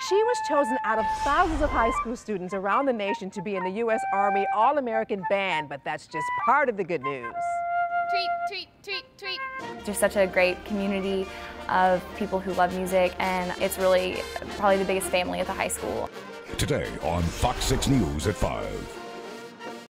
She was chosen out of thousands of high school students around the nation to be in the U.S. Army All-American Band, but that's just part of the good news. Tweet, tweet, tweet, tweet. Just such a great community of people who love music, and it's really probably the biggest family at the high school. Today on Fox 6 News at 5.